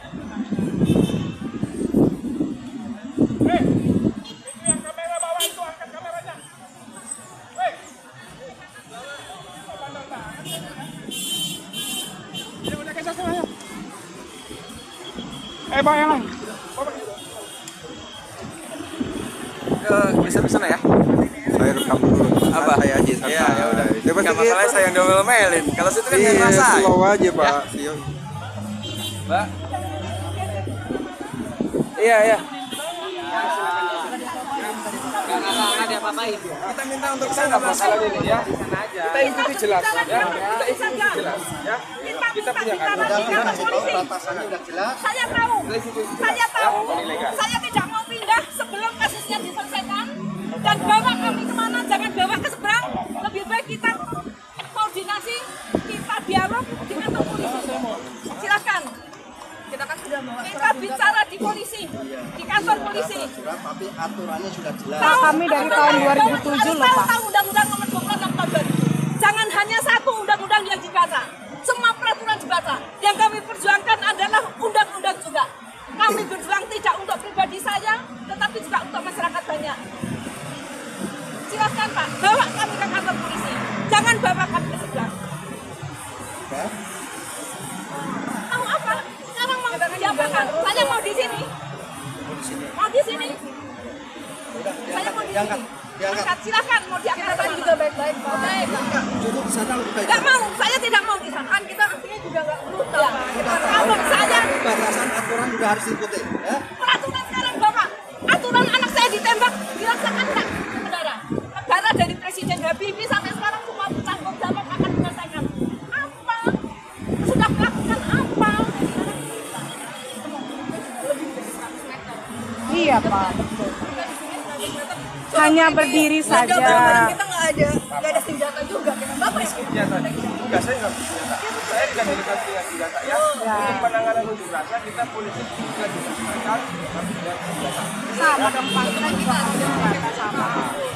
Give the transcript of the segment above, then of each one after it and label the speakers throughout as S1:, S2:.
S1: Pak yang lain.
S2: Bisa sana ya?
S3: Saya rekam dulu.
S2: Apa?
S3: Saya aja santai.
S2: Iya, ya udah.
S3: Coba
S2: Enggak masalah saya yang domel-domelin. Kalau situ kan nggak masalah.
S3: Slow aja, Pak. Ya.
S2: Mbak. Iya, iya.
S4: Nggak ada apa-apain.
S2: Kita minta untuk sana masalah ini ya. Kita ikuti jelas ya. Kita ikuti jelas ya. Kita punya
S5: Batasannya udah jelas.
S6: Saya tahu, saya tidak mau pindah sebelum kasusnya diselesaikan dan bawa kami kemana, jangan bawa ke seberang. Lebih baik kita koordinasi, kita dialog dengan polisi. Silakan. Kita kan sudah bawa. Kita bicara di polisi, di kantor polisi.
S5: Tapi aturannya sudah jelas.
S6: Kami dari tahun 2007 loh, Pak. Tahu undang-undang nomor 26 tahun 2000. Jangan hanya satu undang-undang yang dibaca. Semua peraturan dibaca. Yang kami perjuangkan adalah undang-undang juga. Kami berjuang tidak untuk pribadi saya, tetapi juga untuk masyarakat banyak. Silakan Pak, bawa kami ke kantor polisi. Jangan bawa kami ke sebelah. Tahu apa? Sekarang mau diapakan? Saya mau di sini. Mau di sini. Saya mau di sini. Angkat, silakan mau diangkat juga baik-baik Pak.
S5: Duduk di sana lebih baik.
S6: Enggak mau, saya tidak mau di sana. Kan kita artinya juga enggak brutal. Kalau saya
S5: Batasan aturan juga harus diikuti, ya.
S6: peraturan sekarang Bapak, aturan anak saya ditembak dilaksanakan enggak? Saudara, negara dari Presiden Habibie sampai sekarang semua bertanggung jawab akan menyelesaikan. Apa? Sudah melakukan apa?
S7: Iya Pak, betul. Hanya berdiri saja.
S6: Kita nggak ada senjata juga. Bapak ya?
S2: senjata. Enggak, saya nggak senjata. Saya tidak dilihat dengan senjata ya. Untuk penanganan unjuk rasa kita polisi juga dilaksanakan.
S7: Sama tempat kita juga sama.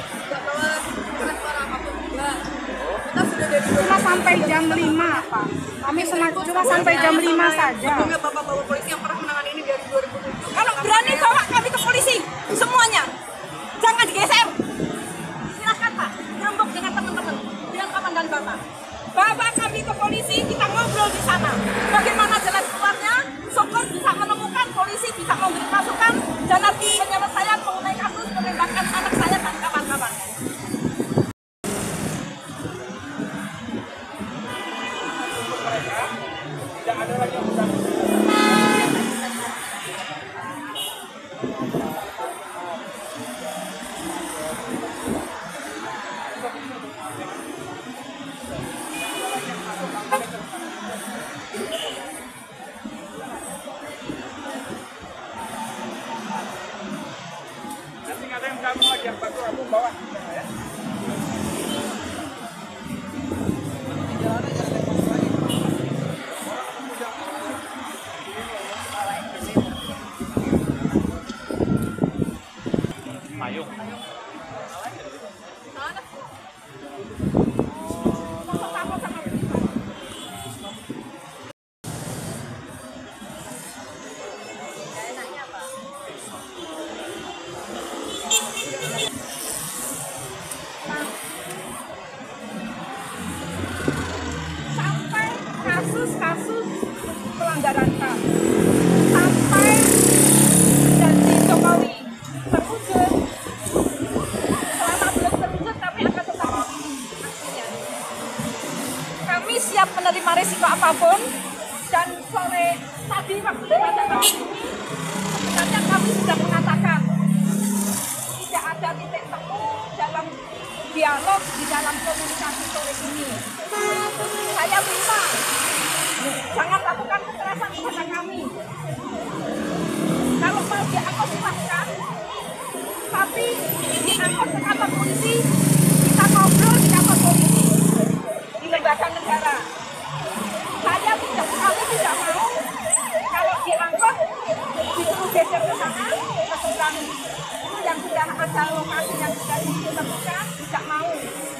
S7: Cuma sampai jam 5 Pak. Kami cuma sampai jam 5 saja.
S6: Bapak-bapak polisi yang pernah menangani ini dari 2007. Kalau berani bawa kami ke polisi, semuanya. Jangan digeser. Silakan Pak, nyambung dengan teman-teman, dengan kawan dan bapak. Bawa kami ke polisi, kita ngobrol di sana. Bagaimana jalan keluarnya? Syukur bisa menemukan, polisi bisa memberi masukan jalan penyelesaian mengenai kasus penembakan anak saya dan kawan-kawan.
S2: Tidak ada lagi yang bisa. Nanti ada yang kamu lagi yang bantu aku bawa ya. Payung.
S6: Sampai kasus-kasus pelanggaran HAM, sampai janji Jokowi terwujud, selama belum terwujud kami akan tetap aksinya. Kami siap menerima risiko apapun, dan sore tadi waktu pada kami ini sebenarnya kami sudah mengatakan tidak ada titik temu dalam dialog di dalam komunikasi sore ini. Saya minta jangan lakukan kekerasan kepada kami. Kalau mau diangkut silahkan, tapi diangkut ke kantor polisi, kita ngobrol di kantor polisi, di lembaga negara. Kami tidak mau kalau diangkut disuruh geser ke sana, ke seberang yang sudah ada lokasi yang sudah ditentukan, tidak mau.